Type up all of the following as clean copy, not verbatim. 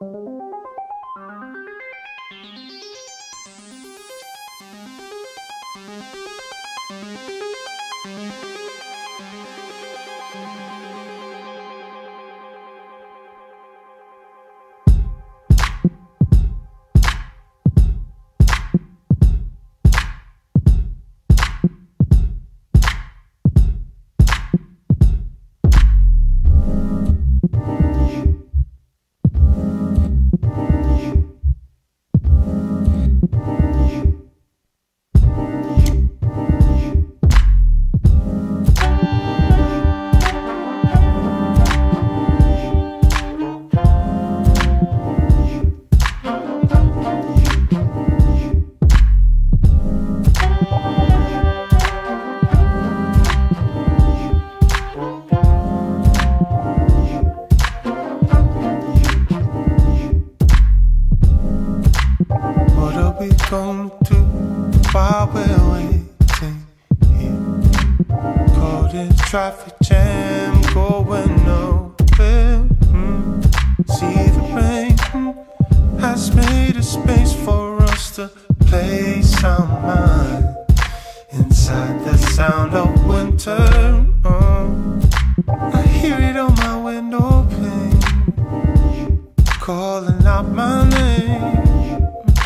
Traffic jam going nowhere. See the rain has made a space for us to place our mind inside the sound of winter. I hear it on my window pane, calling out my name,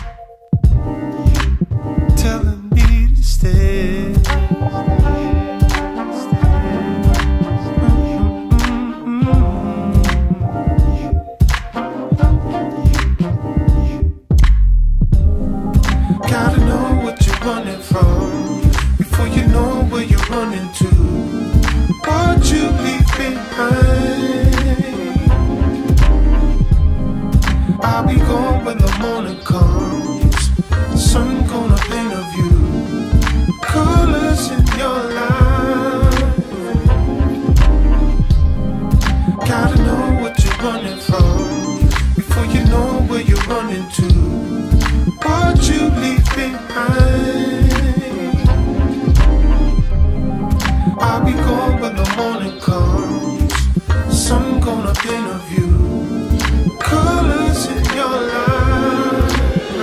telling me to stay. Gotta know what you're running from before you know where you're running to. What you leave behind. I'll be gone when the morning comes. The sun gonna paint a view, colors in your life. Gotta know what you're running from before you know where you're running to. What you leave behind. I'll be gone when the morning comes. Sun gonna paint a view, colors in your life.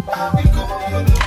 I'll be going